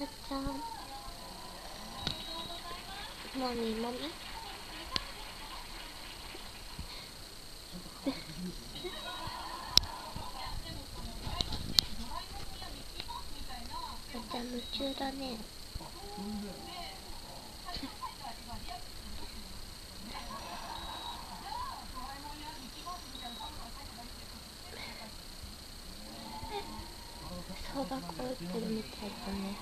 っちゃん、もみもみさっちゃん夢中だね。小学校行ってるみたいだね。